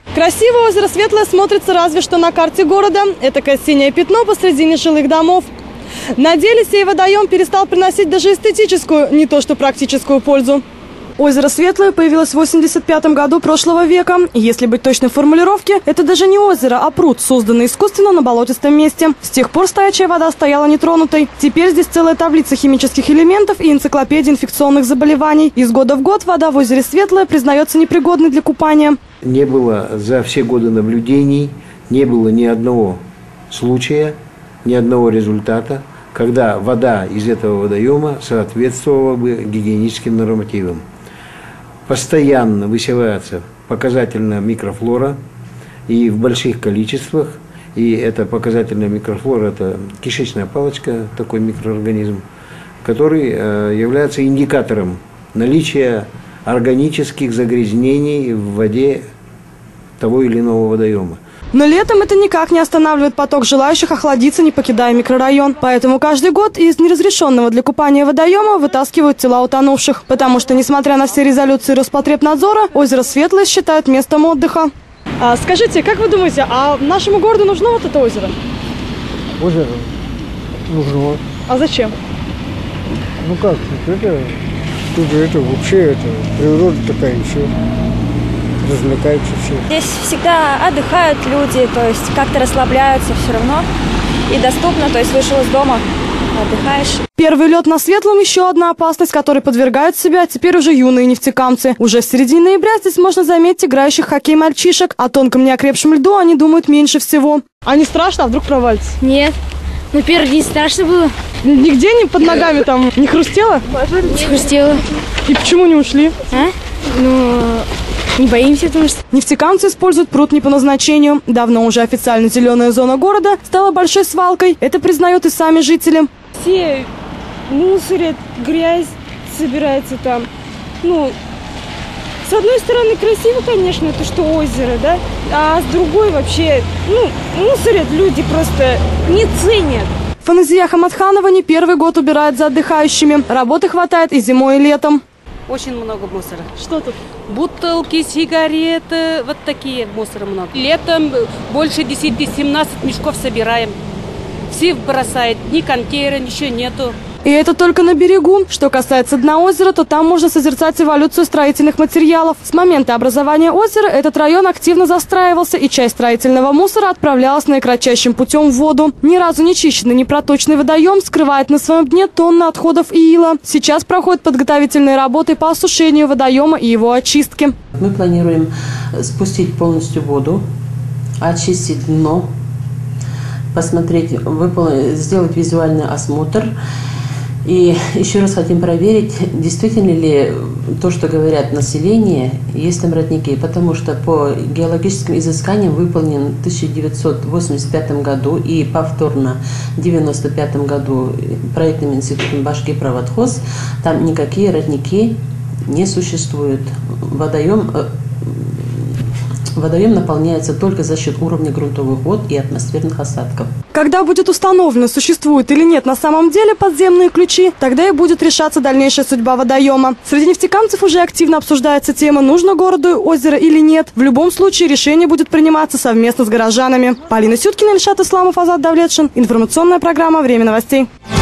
Красивое озеро Светлое смотрится разве что на карте города. Этакое синее пятно посредине жилых домов. На деле сей водоем перестал приносить даже эстетическую, не то что практическую пользу. Озеро Светлое появилось в 1985 году прошлого века. Если быть точной в формулировке, это даже не озеро, а пруд, созданный искусственно на болотистом месте. С тех пор стоячая вода стояла нетронутой. Теперь здесь целая таблица химических элементов и энциклопедия инфекционных заболеваний. Из года в год вода в озере Светлое признается непригодной для купания. Не было за все годы наблюдений, не было ни одного случая, ни одного результата, когда вода из этого водоема соответствовала бы гигиеническим нормативам. Постоянно высевается показательная микрофлора и в больших количествах. И эта показательная микрофлора – это кишечная палочка, такой микроорганизм, который является индикатором наличия органических загрязнений в воде того или иного водоема. Но летом это никак не останавливает поток желающих охладиться, не покидая микрорайон. Поэтому каждый год из неразрешенного для купания водоема вытаскивают тела утонувших. Потому что, несмотря на все резолюции Роспотребнадзора, озеро Светлое считают местом отдыха. Скажите, как вы думаете, а нашему городу нужно вот это озеро? Озеро нужно. А зачем? Ну как, это вообще природа такая еще. Развлекаются все. Здесь всегда отдыхают люди, то есть как-то расслабляются все равно. И доступно, то есть вышел из дома, отдыхаешь. Первый лед на Светлом – еще одна опасность, которой подвергают себя теперь уже юные нефтекамцы. Уже в середине ноября здесь можно заметить играющих в хоккей мальчишек. О тонком неокрепшем льду они думают меньше всего. А не страшно? А вдруг провалится? Нет. Но первый день страшно было. Нигде не под ногами там не хрустело? Не хрустело. И почему не ушли? Не боимся, потому что... Нефтекамцы используют пруд не по назначению. Давно уже официально зеленая зона города стала большой свалкой. Это признают и сами жители. Все мусорят, грязь собирается там. С одной стороны красиво, конечно, то, что озеро, да? А с другой вообще, мусорят люди, просто не ценят. Фаназия Хаматханова не первый год убирает за отдыхающими. Работы хватает и зимой, и летом. Очень много мусора. Что тут? Бутылки, сигареты, вот такие мусора много. Летом больше 10-17 мешков собираем. Все бросают, ни контейнера, ничего нету. И это только на берегу. Что касается дна озера, то там можно созерцать эволюцию строительных материалов. С момента образования озера этот район активно застраивался, и часть строительного мусора отправлялась наикратчайшим путем в воду. Ни разу не чищенный, не проточный водоем скрывает на своем дне тонны отходов и ила. Сейчас проходят подготовительные работы по осушению водоема и его очистке. Мы планируем спустить полностью воду, очистить дно, посмотреть, сделать визуальный осмотр. И еще раз хотим проверить, действительно ли то, что говорят население, есть там родники. Потому что по геологическим изысканиям, выполнен в 1985 году и повторно в 1995 году проектным институтом Башкирпроводхоз, там никакие родники не существуют. Водоем наполняется только за счет уровня грунтовых вод и атмосферных осадков. Когда будет установлено, существуют или нет на самом деле подземные ключи, тогда и будет решаться дальнейшая судьба водоема. Среди нефтекамцев уже активно обсуждается тема, нужно городу озеро или нет. В любом случае решение будет приниматься совместно с горожанами. Полина Сюткина, Ильшат Исламов, Азат Давлетшин. Информационная программа «Время новостей».